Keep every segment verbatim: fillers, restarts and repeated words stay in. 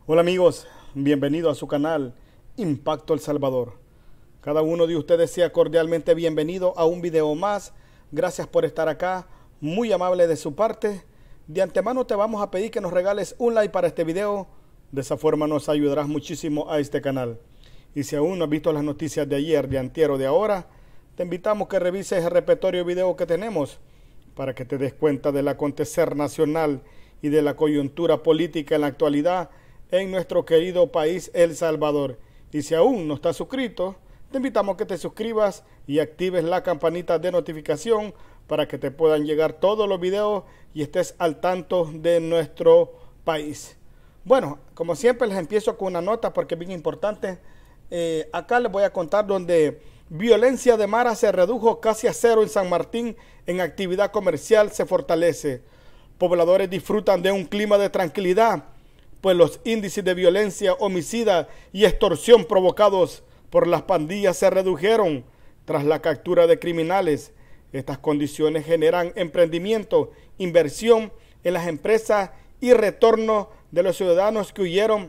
Hola amigos, bienvenido a su canal Impacto El Salvador. Cada uno de ustedes sea cordialmente bienvenido a un video más. Gracias por estar acá, muy amable de su parte. De antemano te vamos a pedir que nos regales un like para este video. De esa forma nos ayudarás muchísimo a este canal. Y si aún no has visto las noticias de ayer, de antier o de ahora, te invitamos que revises el repertorio de video que tenemos para que te des cuenta del acontecer nacional y de la coyuntura política en la actualidad en nuestro querido país El Salvador. Y si aún no estás suscrito, te invitamos a que te suscribas y actives la campanita de notificación para que te puedan llegar todos los videos y estés al tanto de nuestro país. Bueno, como siempre les empiezo con una nota porque es bien importante. Eh, acá les voy a contar donde violencia de Mara se redujo casi a cero en San Martín, en actividad comercial se fortalece. Pobladores disfrutan de un clima de tranquilidad, pues los índices de violencia, homicida y extorsión provocados por las pandillas se redujeron tras la captura de criminales. Estas condiciones generan emprendimiento, inversión en las empresas y retorno de los ciudadanos que huyeron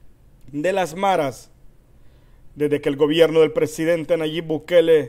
de las maras. Desde que el gobierno del presidente Nayib Bukele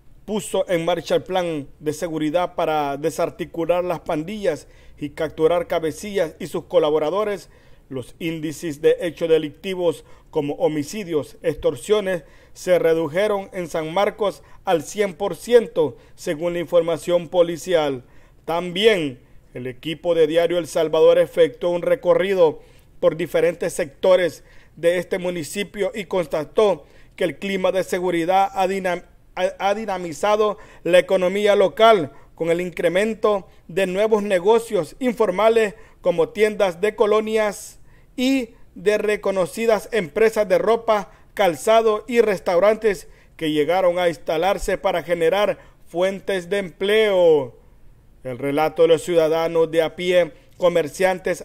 puso en marcha el plan de seguridad para desarticular las pandillas y capturar cabecillas y sus colaboradores, los índices de hechos delictivos como homicidios, extorsiones, se redujeron en San Marcos al cien por ciento, según la información policial. También el equipo de Diario El Salvador efectuó un recorrido por diferentes sectores de este municipio y constató que el clima de seguridad ha, dinam ha dinamizado la economía local con el incremento de nuevos negocios informales como tiendas de colonias y de reconocidas empresas de ropa, calzado y restaurantes que llegaron a instalarse para generar fuentes de empleo. El relato de los ciudadanos de a pie, comerciantes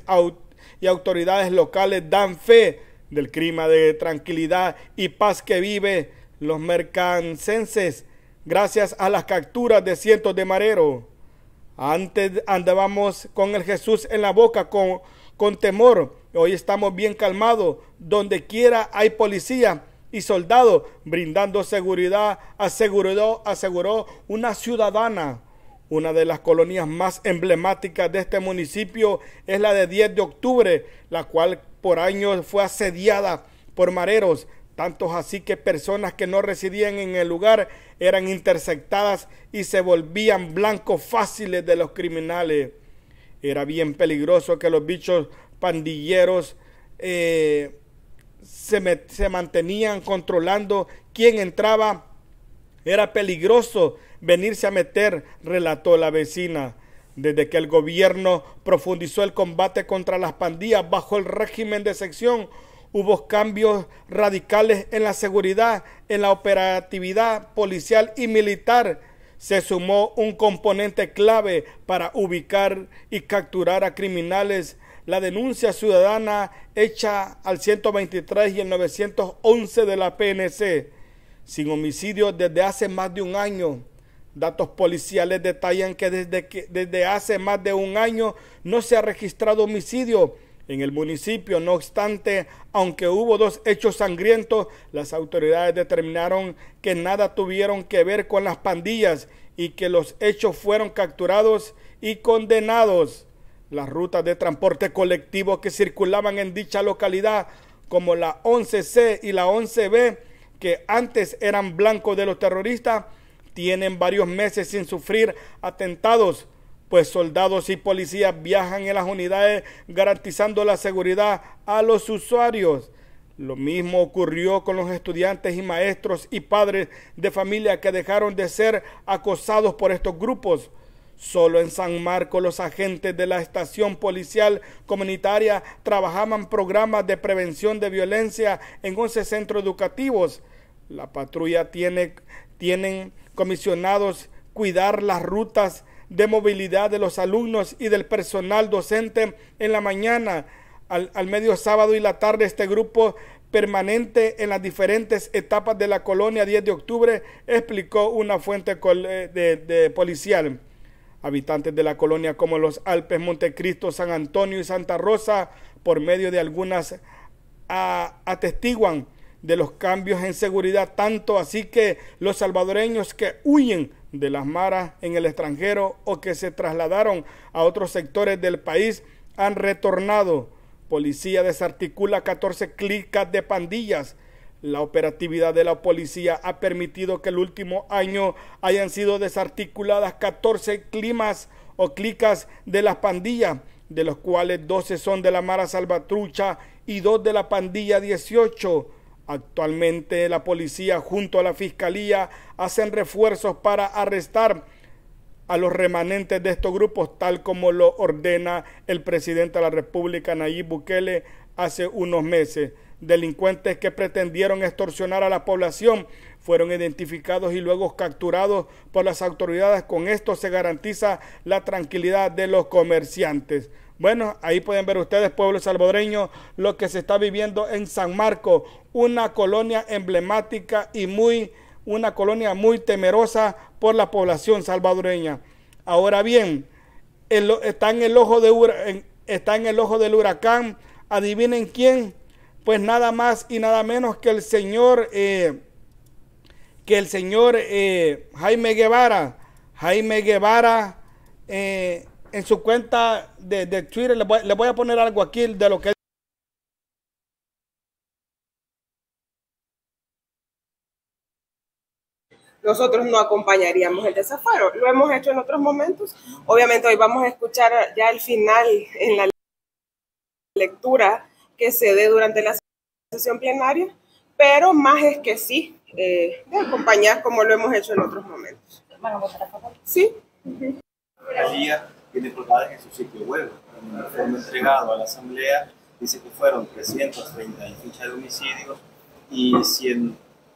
y autoridades locales dan fe del clima de tranquilidad y paz que vive los mercancenses gracias a las capturas de cientos de mareros. Antes andábamos con el Jesús en la boca con, con temor. Hoy estamos bien calmados. Donde quiera hay policía y soldados brindando seguridad, aseguró, aseguró una ciudadana. Una de las colonias más emblemáticas de este municipio es la de diez de octubre, la cual por años fue asediada por mareros, tantos así que personas que no residían en el lugar eran interceptadas y se volvían blancos fáciles de los criminales. Era bien peligroso que los bichos pandilleros eh, se, me, se mantenían controlando quién entraba. Era peligroso venirse a meter, relató la vecina. Desde que el gobierno profundizó el combate contra las pandillas bajo el régimen de sección, hubo cambios radicales en la seguridad, en la operatividad policial y militar. Se sumó un componente clave para ubicar y capturar a criminales. La denuncia ciudadana hecha al ciento veintitrés y el novecientos once de la P N C, sin homicidios desde hace más de un año. Datos policiales detallan que desde, que desde hace más de un año no se ha registrado homicidio en el municipio. No obstante, aunque hubo dos hechos sangrientos, las autoridades determinaron que nada tuvieron que ver con las pandillas y que los hechos fueron capturados y condenados. Las rutas de transporte colectivo que circulaban en dicha localidad, como la once ce y la once be, que antes eran blancos de los terroristas, tienen varios meses sin sufrir atentados, pues soldados y policías viajan en las unidades garantizando la seguridad a los usuarios. Lo mismo ocurrió con los estudiantes y maestros y padres de familia que dejaron de ser acosados por estos grupos. Solo en San Marcos los agentes de la estación policial comunitaria trabajaban programas de prevención de violencia en once centros educativos. La patrulla tiene, tienen comisionados cuidar las rutas de movilidad de los alumnos y del personal docente en la mañana. Al, al medio sábado y la tarde este grupo permanente en las diferentes etapas de la colonia diez de octubre, explicó una fuente de, de, de policial. Habitantes de la colonia como los Alpes, Montecristo, San Antonio y Santa Rosa, por medio de algunas a, atestiguan de los cambios en seguridad, tanto así que los salvadoreños que huyen de las maras en el extranjero o que se trasladaron a otros sectores del país han retornado. Policía desarticula catorce clicas de pandillas. La operatividad de la policía ha permitido que el último año hayan sido desarticuladas catorce climas o clicas de las pandillas, de los cuales doce son de la Mara Salvatrucha y dos de la pandilla dieciocho. Actualmente la policía junto a la fiscalía hacen refuerzos para arrestar a los remanentes de estos grupos, tal como lo ordena el presidente de la República, Nayib Bukele, hace unos meses. Delincuentes que pretendieron extorsionar a la población fueron identificados y luego capturados por las autoridades. Con esto se garantiza la tranquilidad de los comerciantes. Bueno, ahí pueden ver ustedes, pueblo salvadoreño, lo que se está viviendo en San Marcos, una colonia emblemática y muy, una colonia muy temerosa por la población salvadoreña. Ahora bien, el, está, en el ojo de, en, está en el ojo del huracán. Adivinen quién. Pues nada más y nada menos que el señor, eh, que el señor eh, Jaime Guevara. Jaime Guevara, eh, en su cuenta de, de Twitter, le voy, le voy a poner algo aquí de lo que... Nosotros no acompañaríamos el desafuero. Lo hemos hecho en otros momentos. Obviamente hoy vamos a escuchar ya el final en la lectura que se dé durante la sesión plenaria, pero más es que sí, eh, de acompañar como lo hemos hecho en otros momentos. ¿Van a votar a favor? Sí. Uh-huh. La Fiscalía tiene colgadas en su sitio web. En el informe entregado a la Asamblea dice que fueron trescientos treinta y fichas de homicidios y, cien,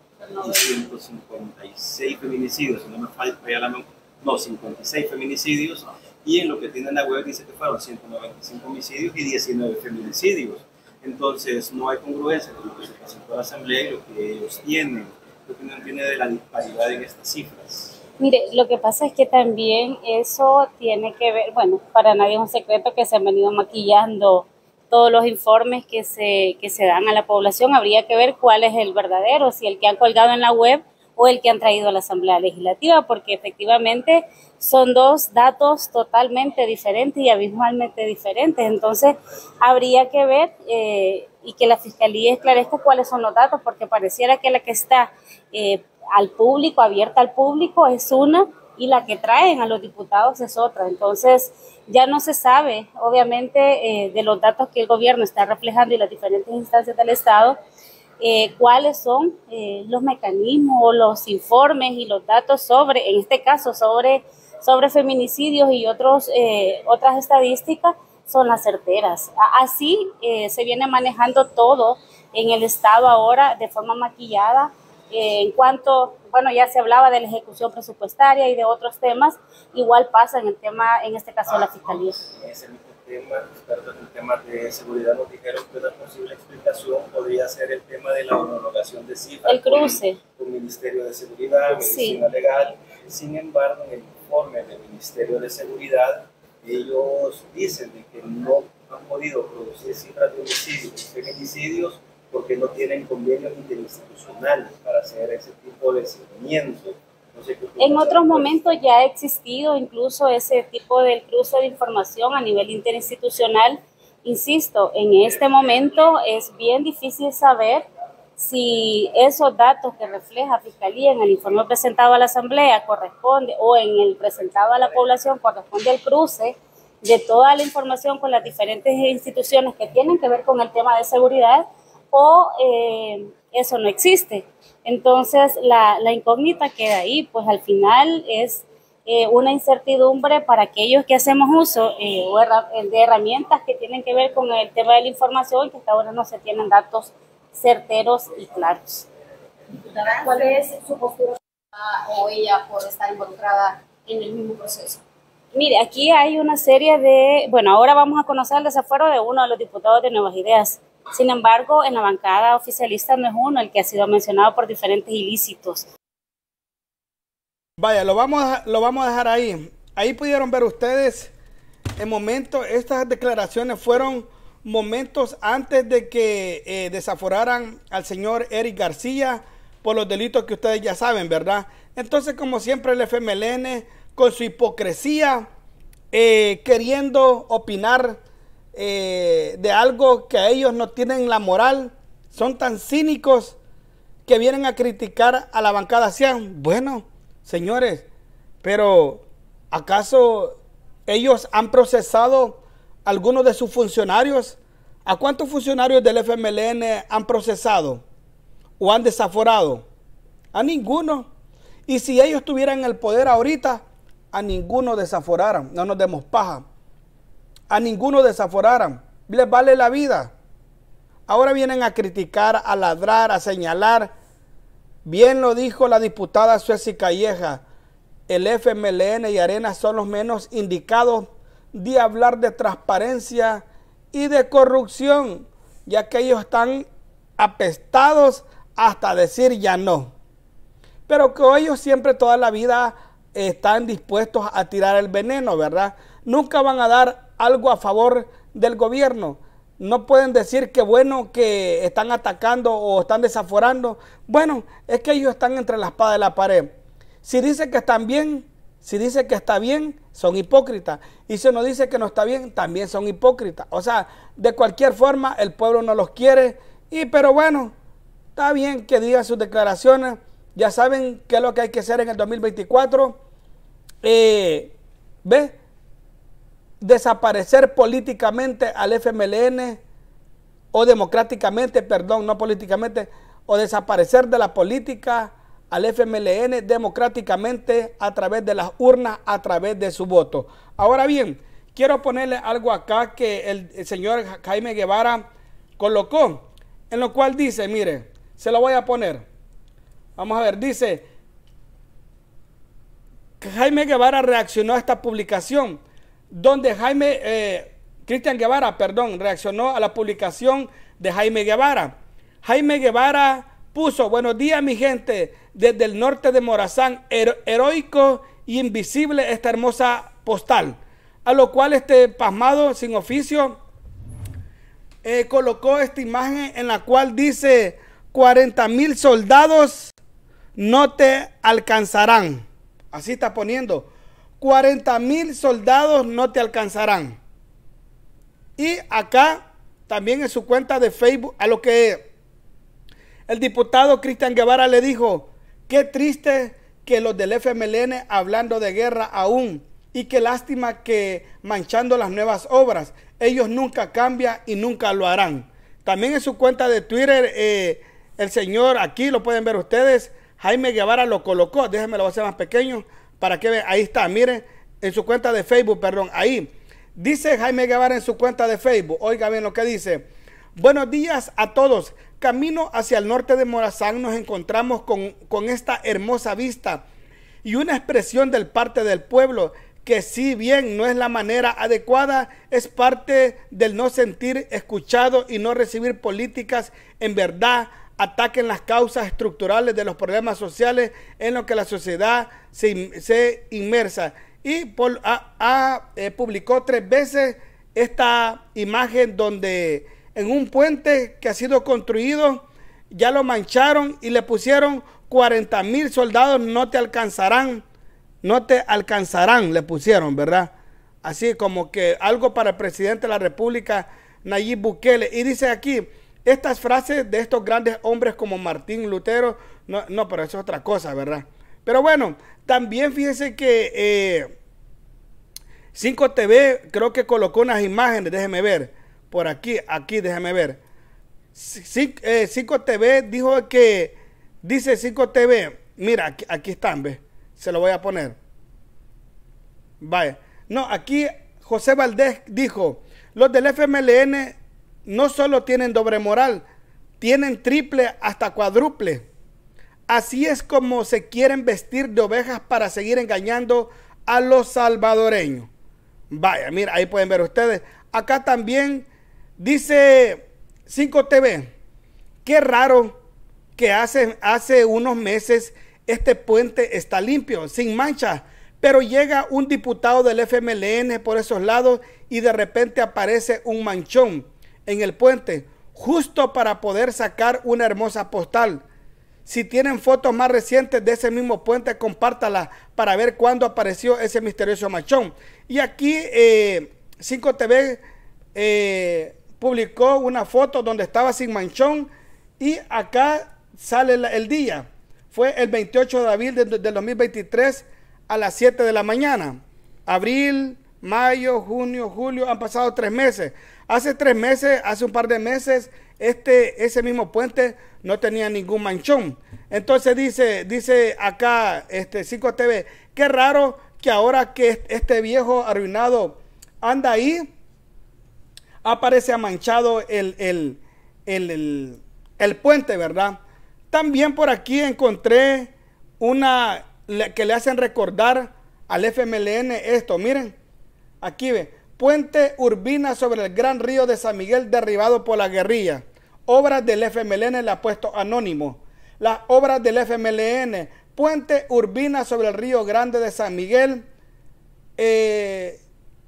y ciento cincuenta y seis feminicidios, si no me falla la memoria, no, cincuenta y seis feminicidios, y en lo que tiene en la web dice que fueron ciento noventa y cinco homicidios y diecinueve feminicidios. Entonces no hay congruencia con lo que se presentó a la Asamblea y lo que ellos tienen. ¿Qué opinión tiene de la disparidad en estas cifras? Mire, lo que pasa es que también eso tiene que ver, bueno, para nadie es un secreto que se han venido maquillando todos los informes que se, que se dan a la población. Habría que ver cuál es el verdadero, si el que han colgado en la web o el que han traído a la Asamblea Legislativa, porque efectivamente son dos datos totalmente diferentes y abismalmente diferentes. Entonces, habría que ver eh, y que la Fiscalía esclarezca cuáles son los datos, porque pareciera que la que está eh, al público, abierta al público, es una, y la que traen a los diputados es otra. Entonces, ya no se sabe, obviamente, eh, de los datos que el gobierno está reflejando y las diferentes instancias del Estado, Eh, cuáles son eh, los mecanismos, los informes y los datos sobre, en este caso, sobre, sobre feminicidios y otros, eh, otras estadísticas son las certeras. Así eh, se viene manejando todo en el Estado ahora de forma maquillada. Eh, en cuanto, bueno, ya se hablaba de la ejecución presupuestaria y de otros temas, igual pasa en el tema, en este caso, de la Fiscalía. Tema, expertos en temas de seguridad nos dijeron que una posible explicación podría ser el tema de la homologación de cifras. El cruce. Con el Ministerio de Seguridad, Medicina sí. Legal. Sin embargo, en el informe del Ministerio de Seguridad, ellos dicen de que no han podido producir cifras de homicidios y feminicidios porque no tienen convenios interinstitucionales para hacer ese tipo de seguimiento. No sé en otros momentos ya ha existido incluso ese tipo de cruce de información a nivel interinstitucional. Insisto, en este momento es bien difícil saber si esos datos que refleja Fiscalía en el informe presentado a la Asamblea corresponde, o en el presentado a la población corresponde al cruce de toda la información con las diferentes instituciones que tienen que ver con el tema de seguridad, o eh, eso no existe. Entonces la, la incógnita queda ahí, pues al final es eh, una incertidumbre para aquellos que hacemos uso eh, de herramientas que tienen que ver con el tema de la información, que hasta ahora no se tienen datos certeros y claros. ¿Cuál es su postura o ella por estar involucrada en el mismo proceso? Mire, aquí hay una serie de, bueno, ahora vamos a conocer el desafuero de uno de los diputados de Nuevas Ideas. Sin embargo, en la bancada oficialista no es uno el que ha sido mencionado por diferentes ilícitos. Vaya, lo vamos a, lo vamos a dejar ahí. Ahí pudieron ver ustedes, en momento, estas declaraciones fueron momentos antes de que eh, desaforaran al señor Eric García por los delitos que ustedes ya saben, ¿verdad? Entonces, como siempre, el F M L N, con su hipocresía, eh, queriendo opinar eh, de algo que ellos no tienen la moral, son tan cínicos que vienen a criticar a la bancada Cian. Bueno, señores, pero ¿acaso ellos han procesado algunos de sus funcionarios? ¿A cuántos funcionarios del F M L N han procesado o han desaforado? A ninguno. Y si ellos tuvieran el poder ahorita, a ninguno desaforaran. No nos demos paja. A ninguno desaforaran. Les vale la vida. Ahora vienen a criticar, a ladrar, a señalar. Bien lo dijo la diputada Sueci Calleja. El F M L N y Arena son los menos indicados de hablar de transparencia y de corrupción, ya que ellos están apestados hasta decir ya no. Pero que ellos siempre toda la vida están dispuestos a tirar el veneno, ¿verdad? Nunca van a dar algo a favor del gobierno. No pueden decir que bueno que están atacando o están desaforando. Bueno, es que ellos están entre la espada y la pared. Si dicen que están bien, si dicen que está bien, son hipócritas. Y si uno dice que no está bien, también son hipócritas. O sea, de cualquier forma, el pueblo no los quiere. Y pero bueno, está bien que digan sus declaraciones. Ya saben qué es lo que hay que hacer en el dos mil veinticuatro. Eh, ¿Ve? Desaparecer políticamente al F M L N o democráticamente, perdón, no políticamente, o desaparecer de la política al F M L N democráticamente a través de las urnas, a través de su voto. Ahora bien, quiero ponerle algo acá que el, el señor Jaime Guevara colocó, en lo cual dice, mire, se lo voy a poner. Vamos a ver, dice que Jaime Guevara reaccionó a esta publicación, donde Jaime, eh, Cristian Guevara, perdón, reaccionó a la publicación de Jaime Guevara. Jaime Guevara puso, buenos días mi gente, desde el norte de Morazán, hero heroico y invisible esta hermosa postal. A lo cual este pasmado, sin oficio, eh, colocó esta imagen en la cual dice, cuarenta mil soldados no te alcanzarán. Así está poniendo. cuarenta mil soldados no te alcanzarán. Y acá también en su cuenta de Facebook, a lo que el diputado Cristian Guevara le dijo, qué triste que los del F M L N hablando de guerra aún, y qué lástima que manchando las nuevas obras, ellos nunca cambian y nunca lo harán. También en su cuenta de Twitter, eh, el señor, aquí lo pueden ver ustedes, Jaime Guevara lo colocó, déjenme lo voy a hacer más pequeño, para que vean, ahí está, miren, en su cuenta de Facebook, perdón, ahí. Dice Jaime Guevara en su cuenta de Facebook, oiga bien lo que dice. Buenos días a todos. Camino hacia el norte de Morazán nos encontramos con, con esta hermosa vista y una expresión del parte del pueblo que si bien no es la manera adecuada, es parte del no sentir escuchado y no recibir políticas en verdad ataquen las causas estructurales de los problemas sociales en los que la sociedad se, se inmersa. Y por, a, a, eh, publicó tres veces esta imagen donde en un puente que ha sido construido ya lo mancharon y le pusieron cuarenta mil soldados no te alcanzarán, no te alcanzarán, le pusieron, ¿verdad? Así como que algo para el presidente de la República, Nayib Bukele. Y dice aquí, estas frases de estos grandes hombres como Martín Lutero, no, no, pero eso es otra cosa, ¿verdad? Pero bueno, también fíjense que eh, cinco T V creo que colocó unas imágenes, déjenme ver, por aquí, aquí déjenme ver. cinco T V dijo que, dice cinco T V, mira, aquí, aquí están, ¿ves? Se lo voy a poner. Vaya. No, aquí José Valdés dijo, los del F M L N no solo tienen doble moral, tienen triple hasta cuádruple. Así es como se quieren vestir de ovejas para seguir engañando a los salvadoreños. Vaya, mira, ahí pueden ver ustedes. Acá también dice cinco T V, qué raro que hace, hace unos meses este puente está limpio, sin mancha, pero llega un diputado del F M L N por esos lados y de repente aparece un manchón. en el puente, justo para poder sacar una hermosa postal. Si tienen fotos más recientes de ese mismo puente, compártala para ver cuándo apareció ese misterioso manchón. Y aquí eh, cinco T V eh, publicó una foto donde estaba sin manchón y acá sale el, el día. Fue el veintiocho de abril del de dos mil veintitrés a las siete de la mañana. Abril, mayo, junio, julio, han pasado tres meses. Hace tres meses, hace un par de meses, este, ese mismo puente no tenía ningún manchón. Entonces dice, dice acá este cinco T V, qué raro que ahora que este viejo arruinado anda ahí, aparece manchado el, el, el, el, el puente, ¿verdad? También por aquí encontré una que le hacen recordar al F M L N esto, miren, aquí ve, puente Urbina sobre el gran río de San Miguel derribado por la guerrilla. Obras del F M L N le ha puesto anónimo. Las obras del F M L N, puente Urbina sobre el río Grande de San Miguel, eh,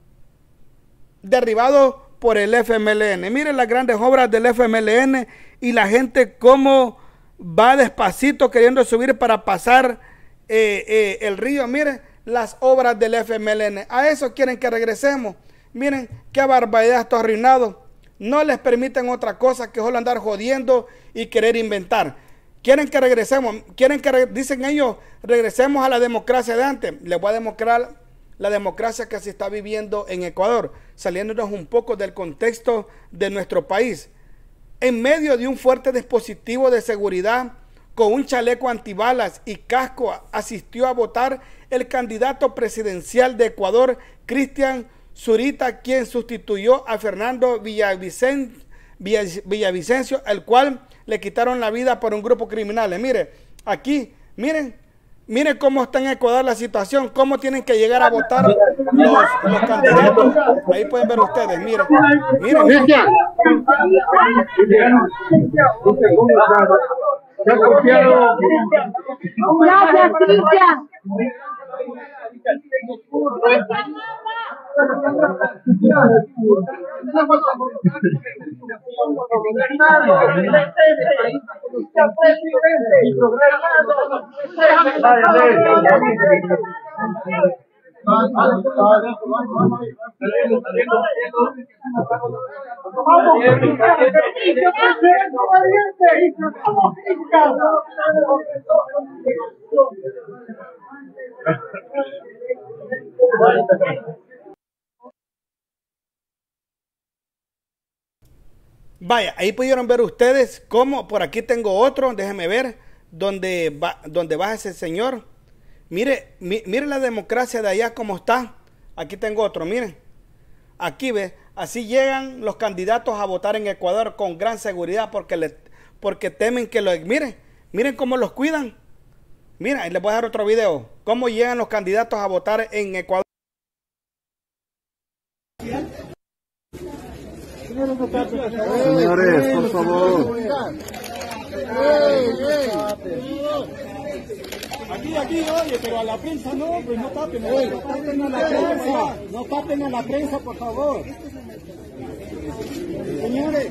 derribado por el F M L N. Miren las grandes obras del F M L N y la gente cómo va despacito queriendo subir para pasar eh, eh, el río. Miren las obras del F M L N. A eso quieren que regresemos. Miren qué barbaridad está arruinado. No les permiten otra cosa que solo andar jodiendo y querer inventar. Quieren que regresemos, quieren que, dicen ellos, regresemos a la democracia de antes. Les voy a demostrar la democracia que se está viviendo en Ecuador, saliéndonos un poco del contexto de nuestro país. En medio de un fuerte dispositivo de seguridad, con un chaleco antibalas y casco, asistió a votar el candidato presidencial de Ecuador, Cristian Zurita, quien sustituyó a Fernando Villavicen, Villavicencio, el cual le quitaron la vida por un grupo criminal. Mire, aquí, miren, miren cómo está en Ecuador la situación, cómo tienen que llegar a votar los, los candidatos. Ahí pueden ver ustedes, miren, miren. Gracias, Cristian. Vaya, ahí pudieron ver ustedes cómo, por aquí tengo otro, déjenme ver, donde va, donde va ese señor. Mire, mi, mire la democracia de allá cómo está. Aquí tengo otro, miren. Aquí ve, así llegan los candidatos a votar en Ecuador con gran seguridad porque, le, porque temen que lo... Miren, miren cómo los cuidan. Mira, les voy a dar otro video. Cómo llegan los candidatos a votar en Ecuador. Señores, por favor. Aquí, aquí, oye, pero a la prensa no, pues no tapen, no tapen a la prensa, no tapen a la prensa, por favor. Señores.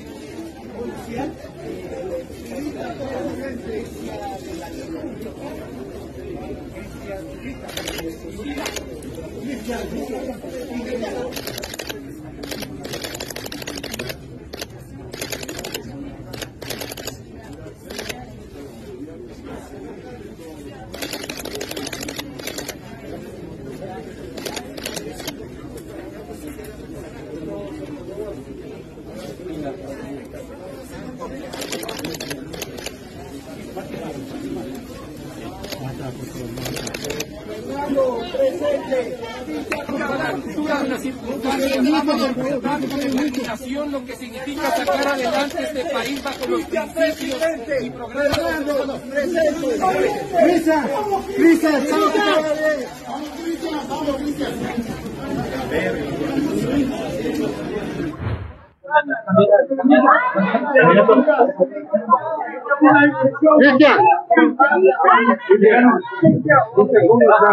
Determinación, lo que significa sacar adelante este país bajo los principios y programas. Crisa, Crisa, Cristian.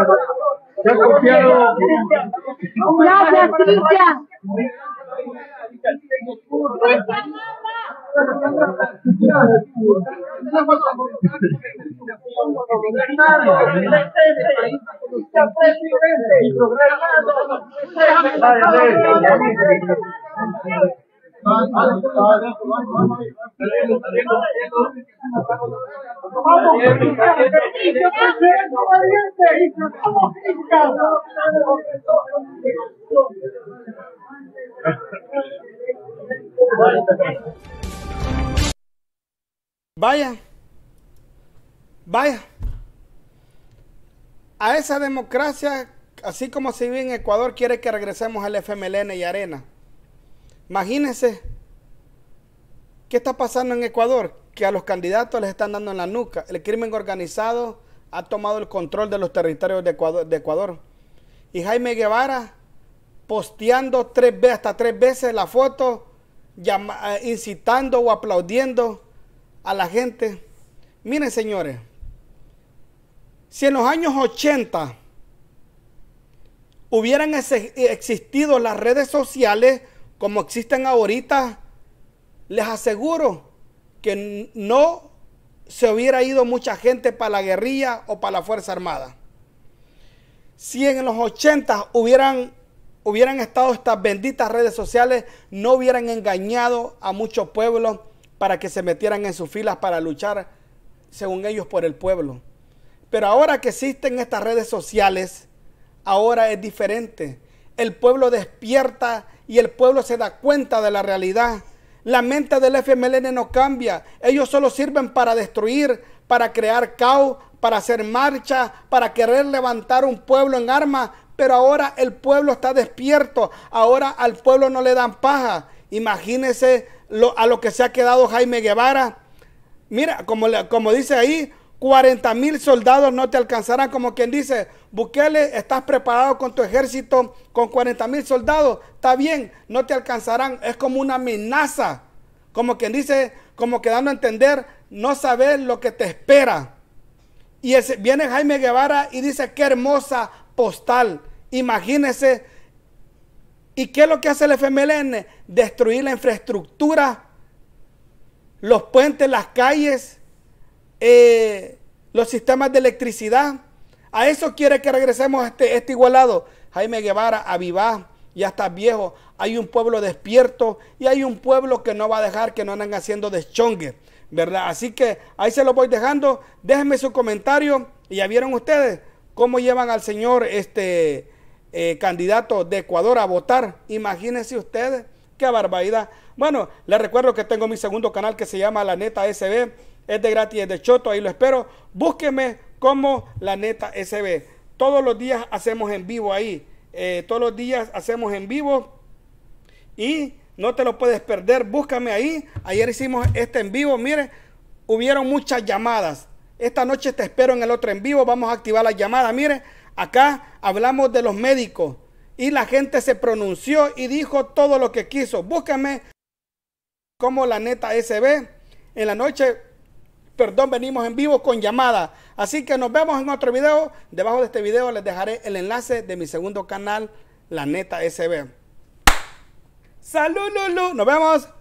Gracias, Cristian. Vaya, vaya, a esa democracia, así como se vive en Ecuador, quiere que regresemos al F M L N y Arena. Imagínense qué está pasando en Ecuador, que a los candidatos les están dando en la nuca. El crimen organizado ha tomado el control de los territorios de Ecuador. De Ecuador. Y Jaime Guevara posteando tres veces, hasta tres veces la foto, llama, incitando o aplaudiendo a la gente. Miren, señores, si en los años ochenta hubieran existido las redes sociales como existen ahorita, les aseguro que no se hubiera ido mucha gente para la guerrilla o para la Fuerza Armada. Si en los ochenta hubieran, hubieran estado estas benditas redes sociales, no hubieran engañado a muchos pueblos para que se metieran en sus filas para luchar, según ellos, por el pueblo. Pero ahora que existen estas redes sociales, ahora es diferente. El pueblo despierta y el pueblo se da cuenta de la realidad. La mente del F M L N no cambia. Ellos solo sirven para destruir, para crear caos, para hacer marcha, para querer levantar un pueblo en armas. Pero ahora el pueblo está despierto. Ahora al pueblo no le dan paja. Imagínense lo, a lo que se ha quedado Jaime Guevara. Mira, como, como dice ahí, cuarenta mil soldados no te alcanzarán. Como quien dice, Bukele, estás preparado con tu ejército con cuarenta mil soldados. Está bien, no te alcanzarán. Es como una amenaza. Como quien dice, como que dando a entender, no sabes lo que te espera. Y ese, viene Jaime Guevara y dice, qué hermosa postal. Imagínense. ¿Y qué es lo que hace el F M L N? Destruir la infraestructura, los puentes, las calles, eh, los sistemas de electricidad. A eso quiere que regresemos este, este igualado. Jaime Guevara, avivá, ya estás viejo. Hay un pueblo despierto y hay un pueblo que no va a dejar que no anden haciendo deschongue, ¿verdad? Así que ahí se lo voy dejando. Déjenme su comentario. Y ya vieron ustedes cómo llevan al señor este eh, candidato de Ecuador a votar. Imagínense ustedes, qué barbaridad. Bueno, les recuerdo que tengo mi segundo canal que se llama La Neta S B. Es de gratis, es de choto, ahí lo espero. Búsqueme como La Neta S B. Todos los días hacemos en vivo ahí. Eh, todos los días hacemos en vivo. Y no te lo puedes perder. Búscame ahí. Ayer hicimos este en vivo. Mire, hubieron muchas llamadas. Esta noche te espero en el otro en vivo. Vamos a activar las llamadas. Mire, acá hablamos de los médicos. Y la gente se pronunció y dijo todo lo que quiso. Búscame como La Neta S B. En la noche, perdón, venimos en vivo con llamada. Así que nos vemos en otro video. Debajo de este video les dejaré el enlace de mi segundo canal, La Neta S B. ¡Salud, Lulu! ¡Nos vemos!